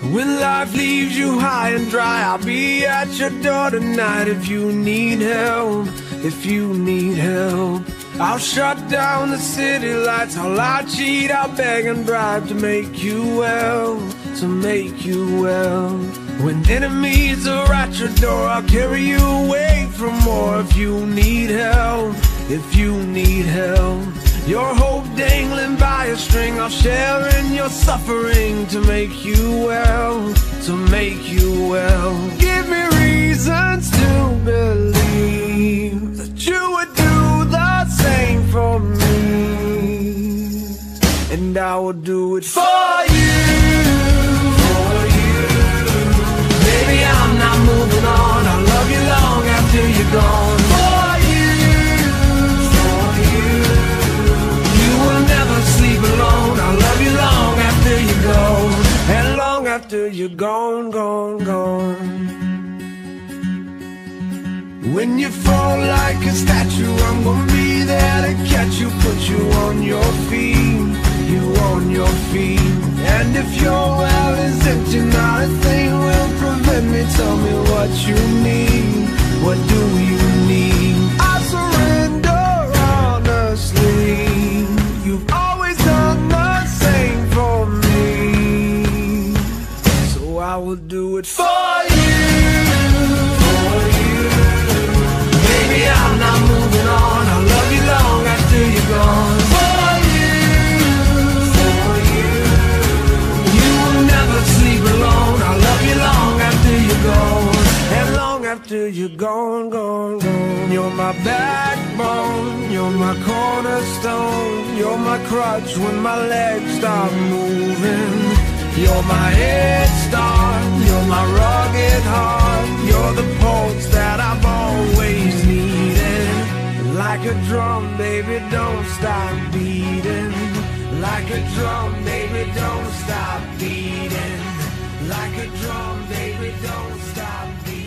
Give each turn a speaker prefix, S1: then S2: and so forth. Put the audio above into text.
S1: When life leaves you high and dry, I'll be at your door tonight if you need help, if you need help. I'll shut down the city lights, I'll lie, cheat, I'll beg and bribe to make you well, to make you well. When enemies are at your door, I'll carry you away from more if you need help, if you need help. Your hope dangling by a string, I'll share in your suffering to make you well, to make you well. Give me reasons to believe that you would do the same for me, and I will do it for you, for you. Baby, I'm not moving on, I'll love you long after you're gone. And long after you're gone, gone, gone. When you fall like a statue, I'm gonna be there to catch you, put you on your feet, you on your feet. And if your well is empty, not a thing will prevent me. Tell me what you need, what do you need? I surrender honestly. You've always done the same for me, I will do it for you, for you. Baby, I'm not moving on, I'll love you long after you're gone. For you, you will never sleep alone, I'll love you long after you're gone. And long after you're gone, gone, gone. You're my backbone, you're my cornerstone, you're my crutch when my legs stop moving. You're my head start, you're my rugged heart, you're the pulse that I've always needed. Like a drum, baby, don't stop beating. Like a drum, baby, don't stop beating. Like a drum, baby, don't stop beating.